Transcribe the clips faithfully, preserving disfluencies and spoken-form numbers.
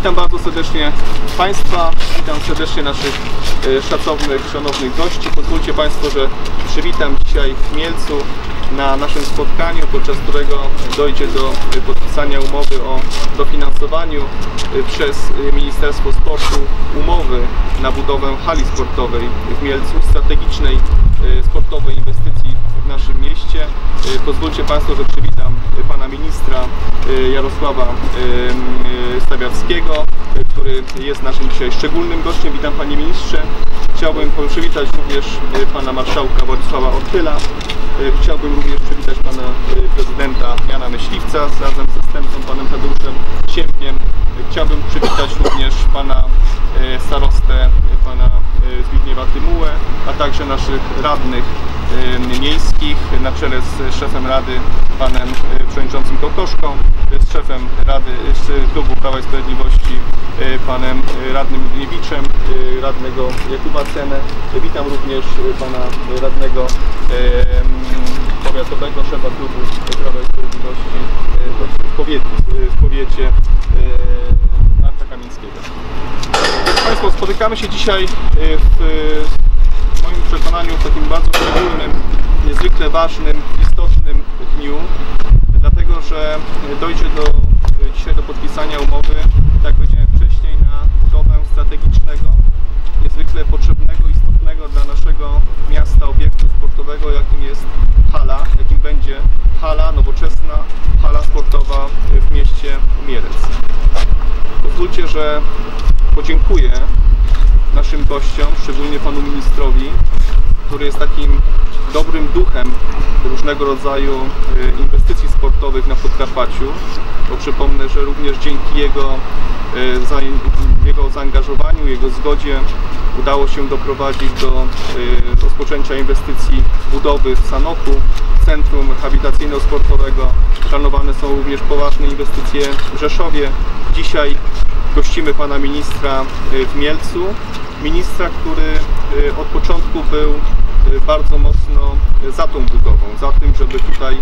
Witam bardzo serdecznie Państwa, witam serdecznie naszych szacownych, szanownych gości. Pozwólcie Państwo, że przywitam dzisiaj w Mielcu na naszym spotkaniu, podczas którego dojdzie do podpisania umowy o dofinansowaniu przez Ministerstwo Sportu umowy na budowę hali sportowej w Mielcu, strategicznej sportowej inwestycji w naszym mieście. Pozwólcie Państwo, że przywitam Pana Ministra Jarosława Stawiarskiego, który jest naszym dzisiaj szczególnym gościem. Witam Panie Ministrze. Chciałbym przywitać również Pana Marszałka Władysława Ortyla. Chciałbym również przywitać Pana Prezydenta Jana Myśliwca razem z zastępcą Panem Tadeuszem Siępiem. Chciałbym przywitać również Pana Starostę, Pana Zbigniewa Tymułę, a także naszych radnych miejskich na czele z szefem Rady, Panem Przewodniczącym Kołtoszką, z szefem Rady z Klubu Prawa i Sprawiedliwości, Panem Radnym Ludniewiczem, radnego Jakuba Cenę. Witam również Pana radnego powiatowego, szefa Klubu Prawa i Sprawiedliwości w powiecie, w powiecie Marka Kamińskiego. Państwo, spotykamy się dzisiaj w moim przekonaniu w takim bardzo szczególnym, niezwykle ważnym, istotnym dniu, dlatego że dojdzie do, dzisiaj do podpisania umowy, jak powiedziałem wcześniej, na budowę strategicznego, niezwykle potrzebnego, istotnego dla naszego miasta obiektu sportowego, jakim jest hala, jakim będzie hala, nowoczesna hala sportowa w mieście Mielec. Pozwólcie, że podziękuję naszym gościom, szczególnie Panu Ministrowi, który jest takim dobrym duchem różnego rodzaju inwestycji sportowych na Podkarpaciu, bo przypomnę, że również dzięki jego, jego zaangażowaniu, jego zgodzie udało się doprowadzić do rozpoczęcia inwestycji budowy w Sanoku, Centrum Rehabilitacyjno-Sportowego. Planowane są również poważne inwestycje w Rzeszowie. Dzisiaj gościmy Pana Ministra w Mielcu. Ministra, który od początku był bardzo mocno za tą budową, za tym, żeby tutaj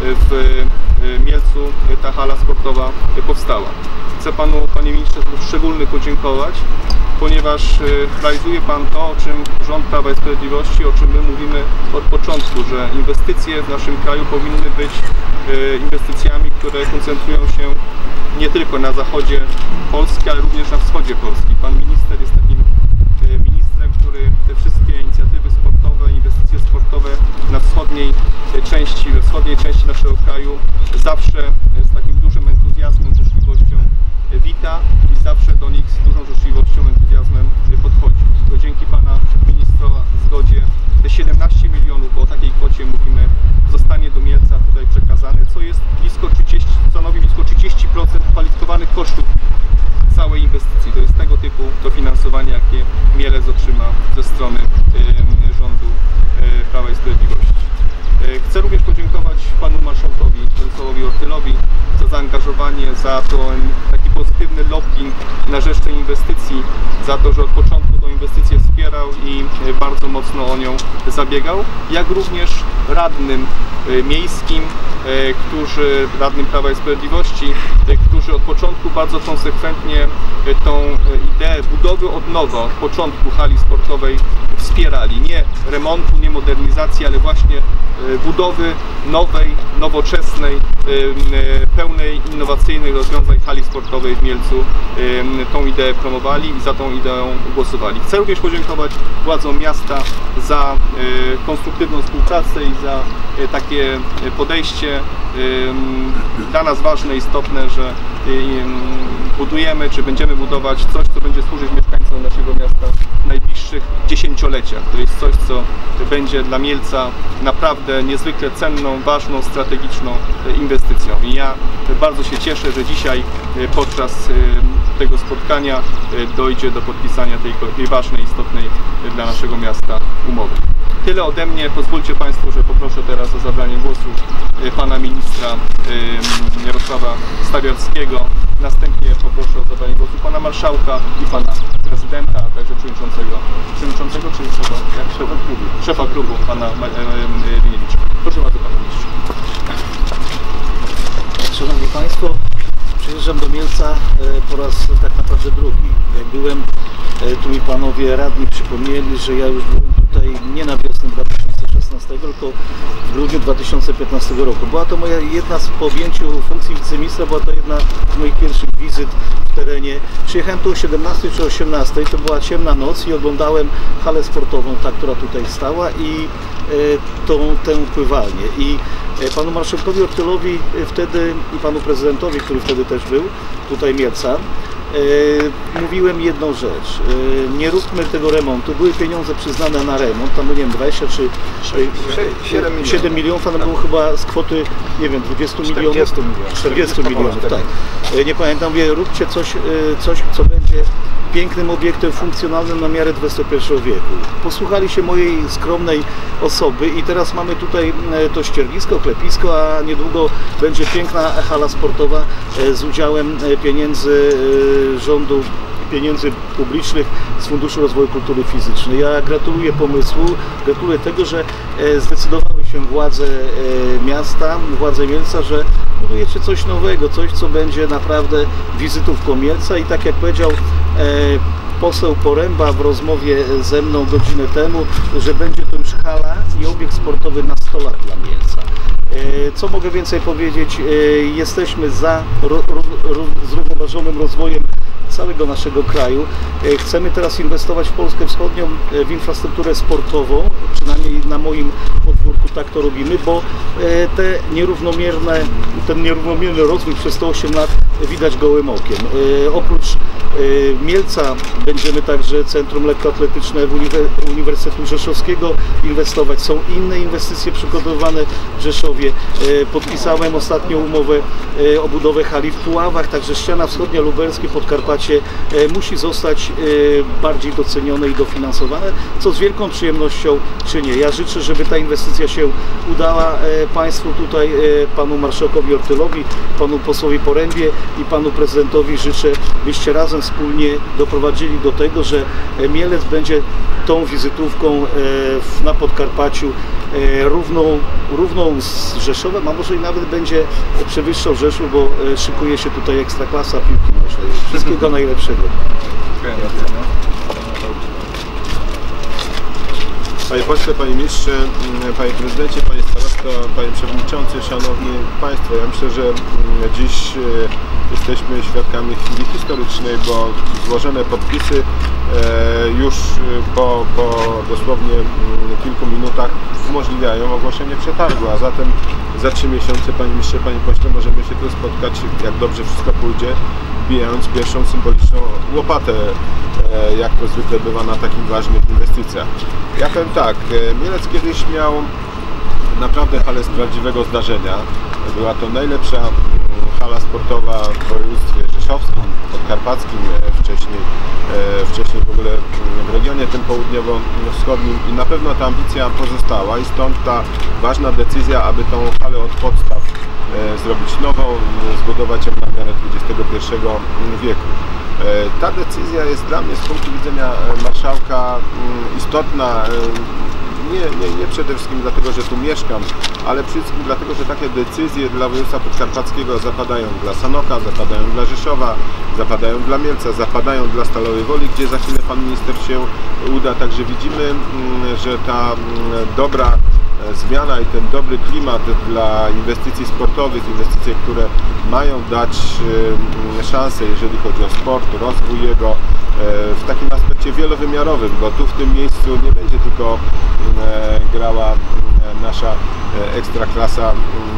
w Mielcu ta hala sportowa powstała. Chcę Panu, Panie Ministrze, szczególnie podziękować, ponieważ realizuje Pan to, o czym rząd Prawa i Sprawiedliwości, o czym my mówimy od początku, że inwestycje w naszym kraju powinny być inwestycjami, które koncentrują się nie tylko na zachodzie Polski, ale również na wschodzie Polski. Pan minister jest takim ministrem, który te wszystkie inicjatywy sportowe, inwestycje sportowe na wschodniej części, we wschodniej części naszego kraju zawsze z takim dużym entuzjazmem, życzliwością wita i zawsze do nich z dużą życzliwością, entuzjazmem podchodzi. To dzięki Pana Ministra zgodzie te siedemnaście milionów, bo o takiej kwocie mówimy, zostanie do Mielca tutaj przekazane, co jest blisko trzydzieści, stanowi blisko trzydzieści procent kwalifikowanych kosztów całej inwestycji. To jest tego typu dofinansowanie, jakie Mielec otrzyma ze strony y, rządu y, Prawa i Sprawiedliwości. Y, chcę również podziękować Panu Marszałkowi Władysławowi Ortylowi za zaangażowanie, za to taki pozytywny lobbying na rzecz tej inwestycji, za to, że od początku tą inwestycję wspierał i y, bardzo mocno o nią zabiegał, jak również radnym y, miejskim, y, którzy, radnym Prawa i Sprawiedliwości, y, którzy od początku bardzo konsekwentnie tą ideę budowy od nowa, od początku hali sportowej wspierali. Nie remontu, nie modernizacji, ale właśnie budowy nowej, nowoczesnej, pełnej innowacyjnych rozwiązań hali sportowej w Mielcu. Tą ideę promowali i za tą ideą głosowali. Chcę również podziękować władzom miasta za konstruktywną współpracę i za takie podejście dla nas ważne, istotne, że budujemy, czy będziemy budować coś, co będzie służyć mieszkańcom naszego miasta w najbliższych dziesięcioleciach. To jest coś, co będzie dla Mielca naprawdę niezwykle cenną, ważną, strategiczną inwestycją. I ja bardzo się cieszę, że dzisiaj podczas tego spotkania dojdzie do podpisania tej, tej ważnej, istotnej dla naszego miasta umowy. Tyle ode mnie. Pozwólcie Państwo, że poproszę teraz o zabranie głosu Pana Ministra Jarosława Stawiarskiego. Następnie poproszę o zabranie głosu Pana Marszałka i Pana Prezydenta, a także Przewodniczącego, Przewodniczącego czy szefa, jak szefa klubu, szefa klubu Pana Ludniewicza. Proszę bardzo, Panie Ministrze. Szanowni Państwo, przyjeżdżam do Mielca po raz tak naprawdę drugi. Jak byłem, tu mi panowie radni przypomnieli, że ja już byłem tutaj nie na wiosnę dwa tysiące szesnastego, tylko w grudniu dwa tysiące piętnastego roku. Była to moja jedna z po objęciu funkcji wiceministra, była to jedna z moich pierwszych wizyt w terenie. Przyjechałem tu o siedemnastej czy osiemnastej, to była ciemna noc i oglądałem halę sportową, ta, która tutaj stała, i e, tą, tę pływalnię. I e, panu marszałkowi Ortylowi wtedy i panu prezydentowi, który wtedy też był tutaj Mielca, E, mówiłem jedną rzecz, e, nie róbmy tego remontu, były pieniądze przyznane na remont, tam nie wiem, dwadzieścia czy siedem milionów, a było chyba z kwoty, nie wiem, dwudziestu milionów, czterdziestu milionów, tak. E, nie pamiętam, mówię, róbcie coś, e, coś, co będzie pięknym obiektem funkcjonalnym na miarę dwudziestego pierwszego wieku. Posłuchali się mojej skromnej osoby i teraz mamy tutaj to ściernisko, klepisko, a niedługo będzie piękna hala sportowa z udziałem pieniędzy rządu, pieniędzy publicznych z Funduszu Rozwoju Kultury Fizycznej. Ja gratuluję pomysłu, gratuluję tego, że zdecydowały się władze miasta, władze Mielca, że budujecie coś nowego, coś, co będzie naprawdę wizytówką Mielca, i tak jak powiedział poseł Poręba w rozmowie ze mną godzinę temu, że będzie to już hala i obiekt sportowy na sto lat dla Mielca. Co mogę więcej powiedzieć? Jesteśmy za zrównoważonym rozwojem całego naszego kraju. Chcemy teraz inwestować w Polskę Wschodnią w infrastrukturę sportową, przynajmniej na moim podwórku tak to robimy, bo te nierównomierne, ten nierównomierny rozwój przez te osiem lat widać gołym okiem. Oprócz Mielca będziemy także Centrum Lekkoatletyczne Uniwersytetu Rzeszowskiego inwestować. Są inne inwestycje przygotowane w Rzeszowie. Podpisałem ostatnio umowę o budowę hali w Puławach, także ściana wschodnia, lubelskie, Podkarpacie musi zostać bardziej docenione i dofinansowane, co z wielką przyjemnością czynię. Ja życzę, żeby ta inwestycja się udała Państwu tutaj, panu marszałkowi Ortylowi, panu posłowi Porębie i panu prezydentowi życzę, byście razem wspólnie doprowadzili do tego, że Mielec będzie tą wizytówką na Podkarpaciu równą, równą z Rzeszowem, a może i nawet będzie przewyższał Rzeszów, bo szykuje się tutaj ekstraklasa piłki nożnej. Wszystkiego najlepszego. Panie pośle, panie ministrze, panie prezydencie, panie starosto, panie przewodniczący, szanowni państwo, ja myślę, że dziś jesteśmy świadkami chwili historycznej, bo złożone podpisy już po, po dosłownie kilku minutach umożliwiają ogłoszenie przetargu, a zatem za trzy miesiące, panie ministrze, panie pośle, możemy się tu spotkać, jak dobrze wszystko pójdzie, wbijając pierwszą symboliczną łopatę, jak to zwykle bywa na takich ważnych inwestycjach. Ja powiem tak, Mielec kiedyś miał naprawdę halę z prawdziwego zdarzenia. Była to najlepsza hala sportowa w województwie rzeszowskim, podkarpackim, wcześniej, wcześniej w ogóle w regionie tym południowo-wschodnim, i na pewno ta ambicja pozostała, i stąd ta ważna decyzja, aby tą halę od podstaw zrobić nową, zbudować ją na miarę dwudziestego pierwszego wieku. Ta decyzja jest dla mnie z punktu widzenia marszałka istotna, nie, nie, nie przede wszystkim dlatego, że tu mieszkam, ale przede wszystkim dlatego, że takie decyzje dla województwa podkarpackiego zapadają dla Sanoka, zapadają dla Rzeszowa, zapadają dla Mielca, zapadają dla Stalowej Woli, gdzie za chwilę pan minister się uda. Także widzimy, że ta dobra zmiana i ten dobry klimat dla inwestycji sportowych, inwestycje, które mają dać szansę, jeżeli chodzi o sport, rozwój jego w takim aspekcie wielowymiarowym, bo tu w tym miejscu nie będzie tylko grała nasza ekstraklasa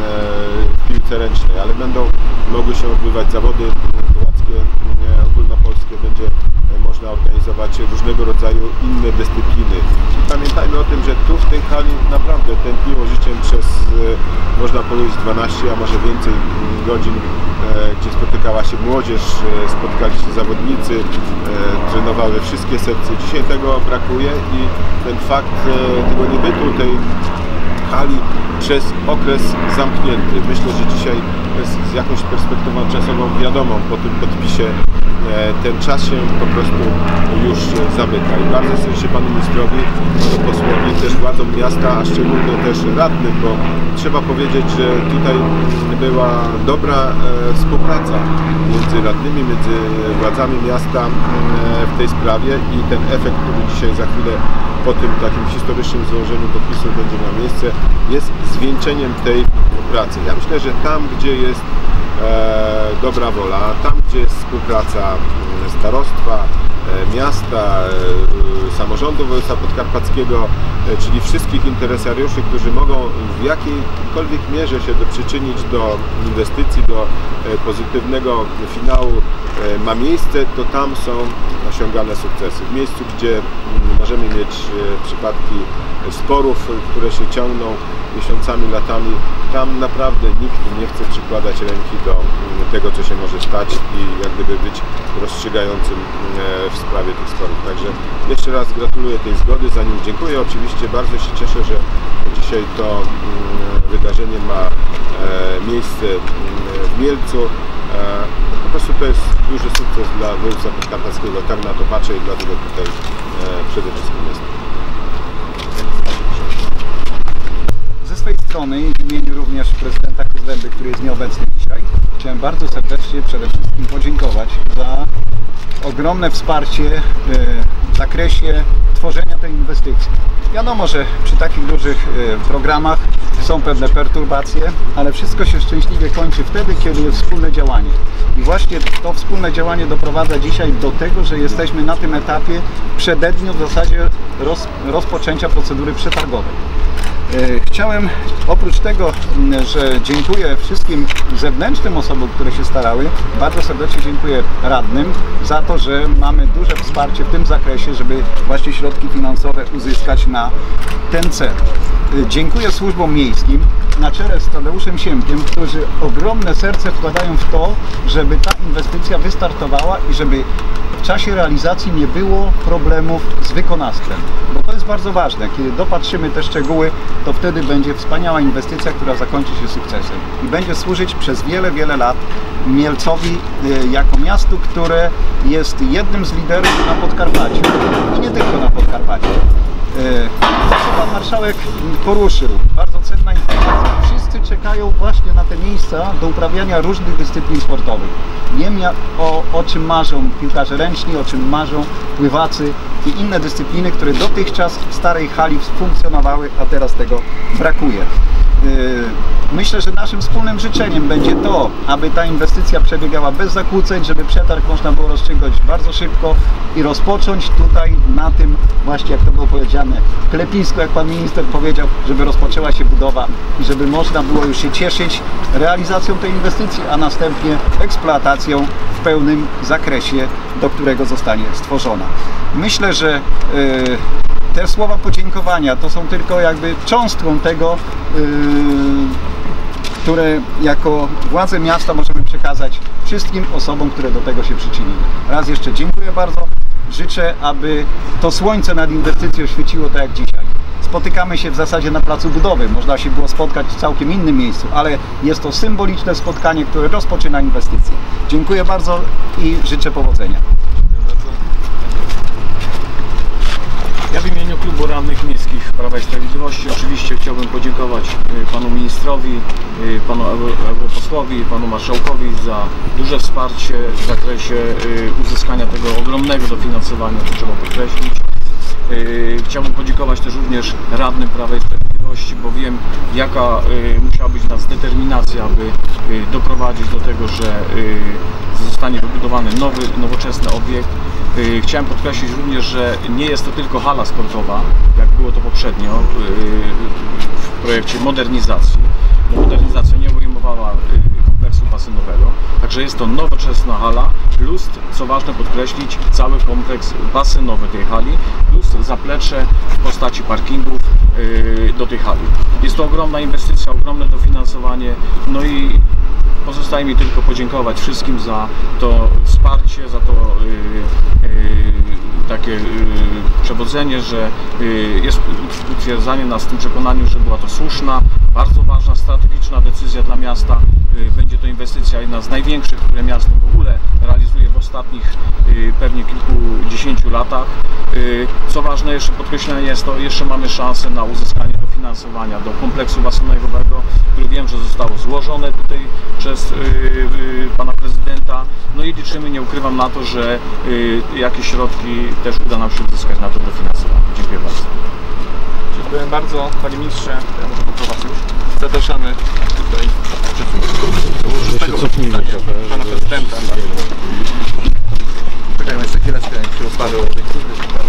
w piłce ręcznej, ale będą mogły się odbywać zawody kołackie ogólnopolskie, będzie można organizować różnego rodzaju inne dyscypliny. I pamiętajmy o tym, że tu w tej hali naprawdę tętniło życiem przez, można powiedzieć, dwanaście, a może więcej godzin, gdzie spotykała się młodzież, spotkali się zawodnicy, trenowały wszystkie sekcje. Dzisiaj tego brakuje i ten fakt tego niebytu tej hali przez okres zamknięty, myślę, że dzisiaj z, z jakąś perspektywą czasową wiadomą po tym podpisie. Ten czas się po prostu już zamyka i bardzo serdecznie panu ministrowi, panu posłowi, też władzom miasta, a szczególnie też radnym, bo trzeba powiedzieć, że tutaj była dobra współpraca między radnymi, między władzami miasta w tej sprawie i ten efekt, który dzisiaj za chwilę po tym takim historycznym złożeniu podpisów będzie miał miejsce, jest zwieńczeniem tej pracy. Ja myślę, że tam, gdzie jest E, dobra wola, tam gdzie jest współpraca starostwa, e, miasta, e, samorządu województwa podkarpackiego, e, czyli wszystkich interesariuszy, którzy mogą w jakiejkolwiek mierze się do, przyczynić do inwestycji, do e, pozytywnego finału e, ma miejsce, to tam są osiągane sukcesy. W miejscu, gdzie m, możemy mieć e, przypadki sporów, które się ciągną miesiącami, latami, tam naprawdę nikt nie chce przykładać ręki do tego, co się może stać i jak gdyby być rozstrzygającym w sprawie tych sporów. Także jeszcze raz gratuluję tej zgody, za nim dziękuję. Oczywiście bardzo się cieszę, że dzisiaj to wydarzenie ma miejsce w Mielcu. Po prostu to jest duży sukces dla województwa podkarpackiego, tak na to patrzę i dlatego tutaj przede wszystkim jest. Ze swojej strony i w imieniu również prezydenta Kozdęby, który jest nieobecny dzisiaj, chciałem bardzo serdecznie przede wszystkim podziękować za ogromne wsparcie w zakresie tworzenia tej inwestycji. Wiadomo, że przy takich dużych programach są pewne perturbacje, ale wszystko się szczęśliwie kończy wtedy, kiedy jest wspólne działanie. I właśnie to wspólne działanie doprowadza dzisiaj do tego, że jesteśmy na tym etapie przededniu w zasadzie roz, rozpoczęcia procedury przetargowej. Chciałem, oprócz tego, że dziękuję wszystkim zewnętrznym osobom, które się starały, bardzo serdecznie dziękuję radnym za to, że mamy duże wsparcie w tym zakresie, żeby właśnie środki finansowe uzyskać na ten cel. Dziękuję służbom miejskim na czele z Tadeuszem Siemkiem, którzy ogromne serce wkładają w to, żeby ta inwestycja wystartowała i żeby w czasie realizacji nie było problemów z wykonawstwem. Bo to jest bardzo ważne. Kiedy dopatrzymy te szczegóły, to wtedy będzie wspaniała inwestycja, która zakończy się sukcesem i będzie służyć przez wiele, wiele lat Mielcowi jako miastu, które jest jednym z liderów na Podkarpaciu i nie tylko na Podkarpaciu. To, co pan marszałek poruszył, bardzo cenna informacja. Wszyscy czekają właśnie na te miejsca do uprawiania różnych dyscyplin sportowych. Wiem, o, o czym marzą piłkarze ręczni, o czym marzą pływacy i inne dyscypliny, które dotychczas w starej hali funkcjonowały, a teraz tego brakuje. Myślę, że naszym wspólnym życzeniem będzie to, aby ta inwestycja przebiegała bez zakłóceń, żeby przetarg można było rozstrzygnąć bardzo szybko i rozpocząć tutaj na tym właśnie, jak to było powiedziane, klepisku, jak pan minister powiedział, żeby rozpoczęła się budowa i żeby można było już się cieszyć realizacją tej inwestycji, a następnie eksploatacją w pełnym zakresie, do którego zostanie stworzona. Myślę, że yy, te słowa podziękowania to są tylko jakby cząstką tego, yy, które jako władze miasta możemy przekazać wszystkim osobom, które do tego się przyczynili. Raz jeszcze dziękuję bardzo. Życzę, aby to słońce nad inwestycją świeciło tak jak dzisiaj. Spotykamy się w zasadzie na placu budowy. Można się było spotkać w całkiem innym miejscu, ale jest to symboliczne spotkanie, które rozpoczyna inwestycję. Dziękuję bardzo i życzę powodzenia. Ja w imieniu Klubu Radnych Miejskich Prawa i Sprawiedliwości oczywiście chciałbym podziękować panu ministrowi, panu europosłowi, panu marszałkowi za duże wsparcie w zakresie uzyskania tego ogromnego dofinansowania, to trzeba podkreślić. Chciałbym podziękować też również radnym Prawa i Sprawiedliwości, bo wiem, jaka musiała być nas determinacja, aby doprowadzić do tego, że zostanie wybudowany nowy, nowoczesny obiekt. Chciałem podkreślić również, że nie jest to tylko hala sportowa, jak było to poprzednio w projekcie modernizacji. Modernizacja nie obejmowała kompleksu basenowego, także jest to nowoczesna hala, plus, co ważne podkreślić, cały kompleks basenowy tej hali, plus zaplecze w postaci parkingów do tej hali. Jest to ogromna inwestycja, ogromne dofinansowanie, no i pozostaje mi tylko podziękować wszystkim za to wsparcie, za to yy, yy, takie yy, przewodzenie, że yy, jest utwierdzanie nas w tym przekonaniu, że była to słuszna, bardzo ważna, strategiczna decyzja dla miasta. Yy, będzie to inwestycja jedna z największych, które miasto w ogóle realizuje w ostatnich y, pewnie kilkudziesięciu latach. Y, co ważne, jeszcze podkreślenie jest to, jeszcze mamy szansę na uzyskanie dofinansowania do kompleksu basenowego, który wiem, że zostało złożone tutaj przez y, y, pana prezydenta. No i liczymy, nie ukrywam, na to, że y, jakieś środki też uda nam się uzyskać na to dofinansowanie. Dziękuję bardzo. Dziękuję bardzo, panie ministrze. Ja może poprowadź już. Zapraszamy tutaj Cofnijmy trochę. pana prezydenta. Czekajmy jeszcze chwileczkę, jak się ustawią obiektywy.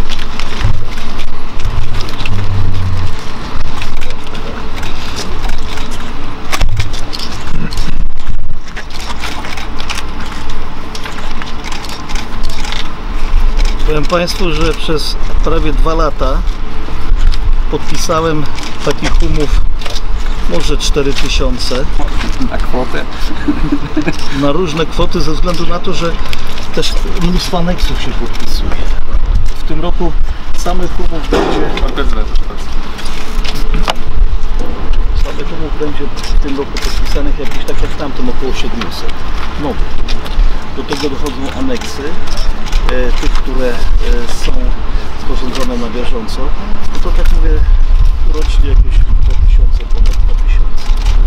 Powiem Państwu, że przez prawie dwa lata podpisałem takich umów może cztery tysiące Na kwotę. na różne kwoty ze względu na to, że też mnóstwo aneksów się podpisuje. W tym roku samych umów będzie Pan prezydent, proszę bardzo. samych umów będzie w tym roku podpisanych jakieś, tak jak w tamtym, około siedmiuset nowych. Do tego dochodzą aneksy e, tych, które e, są sporządzone na bieżąco. No to tak mówię, rocznie jakieś dwa tysiące, ponad dwa tysiące.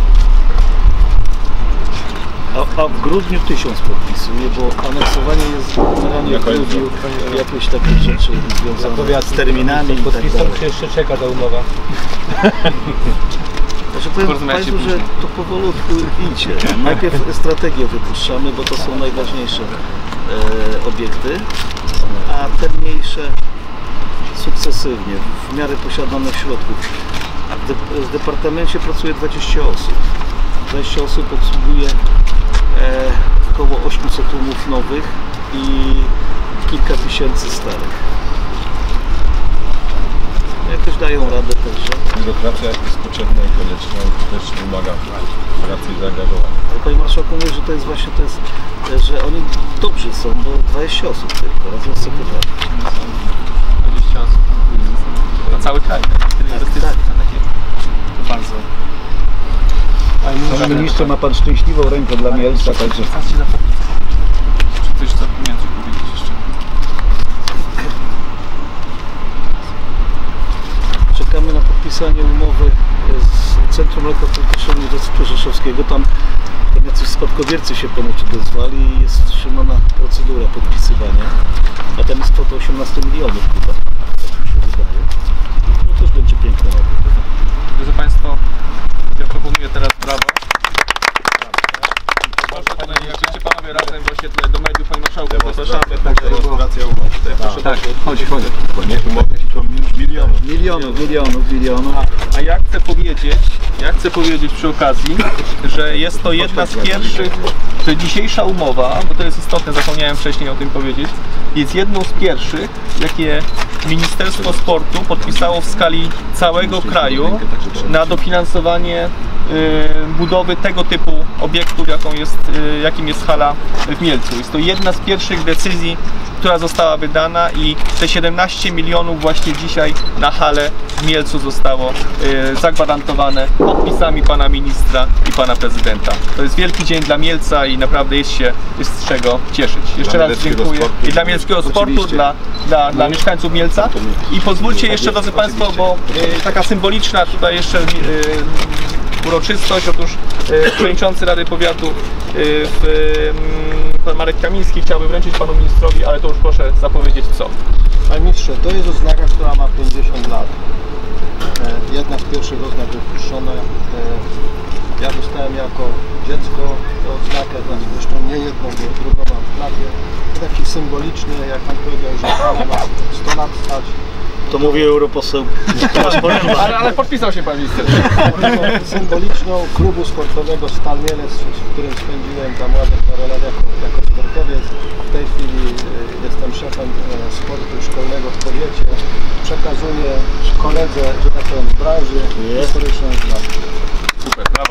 A, a w grudniu tysiąc podpisuje, bo aneksowanie jest generalnie w grudniu, jakieś takie rzeczy związane z terminami i tak dalej. Czy jeszcze czeka ta umowa? Znaczy powiem Porozmawiajcie Państwu, że później. to powolutku idzie. Najpierw strategię wypuszczamy, bo to są najważniejsze e, obiekty, a te mniejsze sukcesywnie, w miarę posiadanych środków. W, de, w departamencie pracuje dwadzieścia osób. dwadzieścia osób obsługuje e, około osiemset umów nowych i kilka tysięcy starych. Jakoś dają radę także. Biurokracja jest potrzebna i konieczna, też wymaga pracy i zaangażowania. Ale Panie Marszałku mówi, że to jest właśnie to jest, że oni dobrzy są, bo dwadzieścia osób tylko, razem z sekretarzem. dwadzieścia osób. Na cały kraj. Tyle inwestycji. tak. Takie. To bardzo. Panie ministrze, ma pan szczęśliwą rękę dla Mielca, także Czy coś zapomniałem coś powiedzieć jeszcze? Czekamy na podpisanie umowy z Centrum Lekkoatletycznego Uniwersytetu Rzeszowskiego. Tam, tam jacyś spadkobiercy się ponoć odezwali i jest wstrzymana procedura podpisywania. A tam jest kwota osiemnaście milionów chyba, tak mi się wydaje. No to też będzie piękny obiekt. Drodzy Państwo, ja proponuję teraz brawo. Proszę panowie, jak będziecie panowie razem właśnie tutaj do mediów, panie marszałku, zapraszamy. Demonstracja umów. Proszę tak, bardzo. chodź, chodź. Nie, umowy to już milionów. Milionów, milionów, milionów. A ja chcę powiedzieć, ja chcę powiedzieć przy okazji, że jest to jedna z pierwszych, że dzisiejsza umowa, bo to jest istotne, zapomniałem wcześniej o tym powiedzieć, jest jedną z pierwszych, jakie Ministerstwo Sportu podpisało w skali całego kraju na dofinansowanie y, budowy tego typu obiektów, jaką jest, y, jakim jest hala w Mielcu. Jest to jedna z pierwszych decyzji, która została wydana i te siedemnaście milionów właśnie dzisiaj na halę w Mielcu zostało y, zagwarantowane podpisami pana ministra i pana prezydenta. To jest wielki dzień dla Mielca i naprawdę jest się jest z czego cieszyć. Jeszcze Dla raz mieleckiego dziękuję sportu. i dla mieleckiego sportu, Oczywiście. dla, dla, dla mieszkańców Mielca. I pozwólcie jeszcze, drodzy Państwo, bo y, taka symboliczna tutaj jeszcze y, uroczystość. Otóż y, przewodniczący Rady Powiatu y, w, y, pan Marek Kamiński chciałby wręczyć panu ministrowi, ale to już proszę zapowiedzieć co. Panie ministrze, to jest oznaka, która ma pięćdziesiąt lat. E, Jedna z pierwszych oznak wypuszczona. E, Ja dostałem jako dziecko tę odznakę, zresztą nie jedną, bo drugą mam w klapie. Taki symboliczny, jak pan powiedział, że pan ma sto lat stać. To mówi europoseł. Ale, ale podpisał się pan minister. Symboliczną klubu sportowego Stal Mielec, w którym spędziłem tam ładnych parę lat jako, jako sportowiec. W tej chwili e, jestem szefem e, sportu szkolnego w powiecie. Przekazuję koledze, że tak powiem, z branży historyczną odznakę. Super, brawo.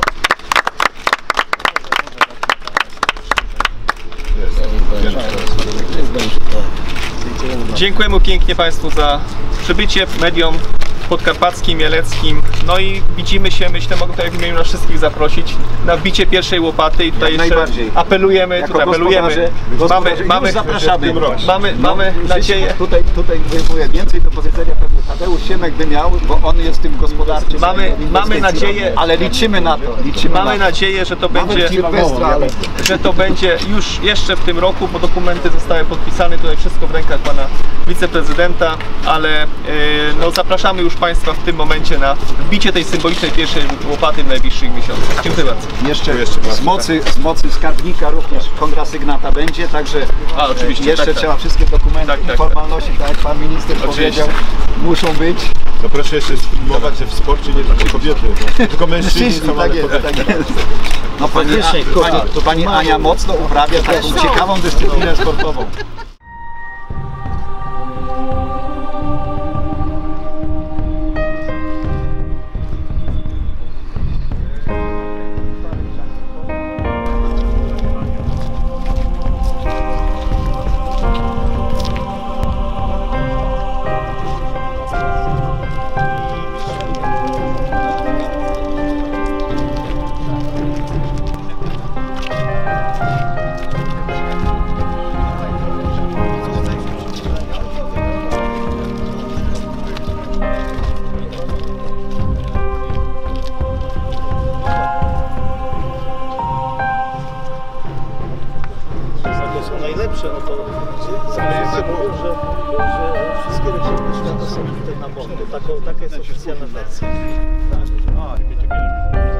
Dziękujemy pięknie Państwu za przybycie, mediom. podkarpackim, mieleckim. No i widzimy się, myślę, mogę tutaj w imieniu nas wszystkich zaprosić na wbicie pierwszej łopaty i tutaj Jak jeszcze najbardziej. apelujemy, Jako tutaj apelujemy. gospodarze- Mamy, gospodarze mamy, już zapraszamy. mamy, No, mamy nadzieję. Tutaj, tutaj mówię, więcej do powiedzenia pewnie Tadeusz Siemek by miał, bo on jest tym gospodarczym. Mamy- inwestycji. mamy nadzieję- ale liczymy na to. Liczymy Mamy na to. nadzieję, że to Mamy będzie, Sylwestra, ale że to będzie już jeszcze w tym roku, bo dokumenty zostały podpisane, tutaj wszystko w rękach pana wiceprezydenta, ale e, no, zapraszamy już Państwa w tym momencie na wbicie tej symbolicznej pierwszej łopaty w najbliższych miesiącach. Dziękuję bardzo. jeszcze, jeszcze bardzo, z, mocy, z mocy skarbnika również kontrasygnata będzie, także A, oczywiście, jeszcze tak, tak. trzeba wszystkie dokumenty Tak, tak, i formalności, tak jak pan minister Oczywiście. powiedział, muszą być. No proszę jeszcze sfilmować, że w sporcie nie tylko kobiety, tylko mężczyźni Mężczyźni, są, tak ale jest, kobiety. tak jest. No pani, Faktycznie, A, pani, to pani Ania mocno uprawia taką ciekawą dyscyplinę sportową. To są najlepsze, no to zawsze mówią, że, że wszystkie rekordy świata są tutaj na Monte. Taka, taka jest oficjalna wersja. Tak.